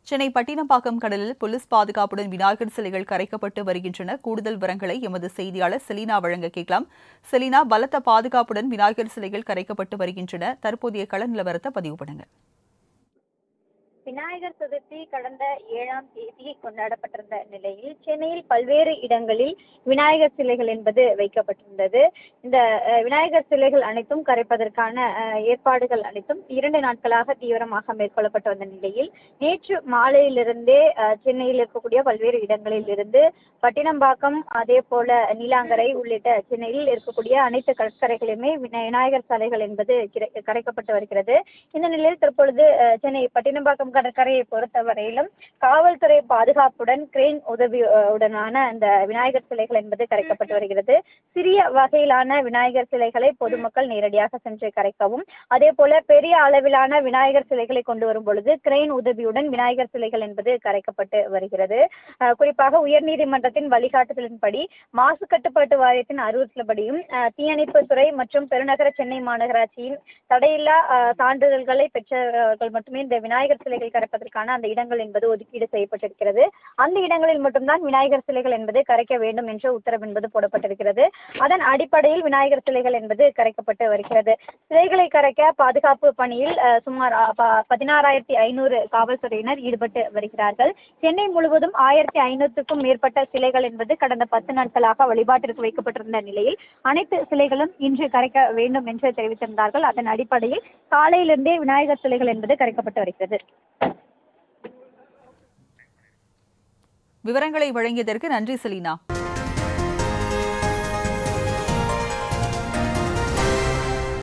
சென்னை பட்டினப்பாக்கம் கடலில் போலீஸ் பாதுகாப்புடன் விநாயகர் சிலைகள் கரைக்கப்பட்டு வருகின்றன. கூடுதல் விவரங்களை எமது செய்தியாளர் செலினா வழங்க கேட்கலாம். செலினா, பலத்த பாதுகாப்புடன் விநாயகர் சிலைகள் கரைக்கப்பட்டு வருகின்றன. தற்போதைய கள நிலவரத்தை பதிவு பண்ணுங்க. விநாயகர் சதுர்த்தி கடந்த 7ஆம் தேதி கொண்டாடப்பட்டிருந்த நிலையில் சென்னையில் பல்வேறு இடங்களில் விநாயகர் சிலைகள் என்பது வைக்கப்பட்டிருந்தது. இந்த விநாயகர் சிலைகள் அனைத்தும் கரைப்பதற்கான ஏற்பாடுகள் அனைத்தும் 2 நாட்களாக தீவிரமாக மேற்கொள்ளப்பட்டு வந்த நிலையில் நேற்று மாலையிலிருந்தே சென்னையில் இருக்கக்கூடிய பல்வேறு இடங்களில் இருந்து பட்டினப்பாக்கம், அதே போல நீலாங்கரை உள்ளிட்ட சென்னையில் இருக்கக்கூடிய அனைத்து கடற்கரைகளிலுமே விநாயகர் சிலைகள் என்பது கரைக்கப்பட்டு வருகிறது. இந்த நிலையில் தற்பொழுது சென்னை பட்டினப்பாக்கம் கடற்கரையை பொறுத்தவரையிலும் காவல்துறை பாதுகாப்புடன் கிரேன் உதவியுடனான இந்த விநாயகர் சிலைகள் என்பது கரைக்கப்பட்டு வருகிறது. சிறிய வகையிலான விநாயகர் சிலைகளை பொதுமக்கள் நேரடியாக சென்று கரைக்கவும், அதே போல பெரிய அளவிலான விநாயகர் சிலைகளை கொண்டு வரும் பொழுது கிரேன் உதவியுடன் விநாயகர் சிலைகள் என்பது கரைக்கப்பட்டு வருகிறது. குறிப்பாக உயர்நீதிமன்றத்தின் வழிகாட்டுதலின்படி, மாசு கட்டுப்பாட்டு வாரியத்தின் அறிவுறுத்தல்படியும் தீயணைப்புத்துறை மற்றும் பெருநகர சென்னை மாநகராட்சியின் தடையில்லா சான்றிதழ்களை பெற்றவர்கள் மட்டுமே இந்த விநாயகர் சிலைகள் கரைப்பதற்கான அந்த இடங்கள் என்பது ஒதுக்கீடு செய்யப்பட்டிருக்கிறது. அந்த இடங்களில் மட்டும்தான் விநாயகர் சிலைகள் என்பது கரைக்க வேண்டும் என்ற உத்தரவு என்பது போடப்பட்டிருக்கிறது. அதன் அடிப்படையில் விநாயகர் சிலைகள் என்பது கரைக்கப்பட்டு வருகிறது. சிலைகளை கரைக்க பாதுகாப்பு பணியில் சுமார் 16,500 காவல்துறையினர் ஈடுபட்டு வருகிறார்கள். சென்னை முழுவதும் 1,500க்கும் மேற்பட்ட சிலைகள் என்பது கடந்த 10 நாட்களாக வழிபாட்டிற்கு வைக்கப்பட்டிருந்த நிலையில் அனைத்து சிலைகளும் இன்று கரைக்க வேண்டும் என்று தெரிவித்திருந்தார்கள். அதன் அடிப்படையில் காலையிலிருந்தே விநாயகர் சிலைகள் என்பது கரைக்கப்பட்டு வருகிறது. விவரங்களை வழங்கியதற்கு நன்றி செலினா.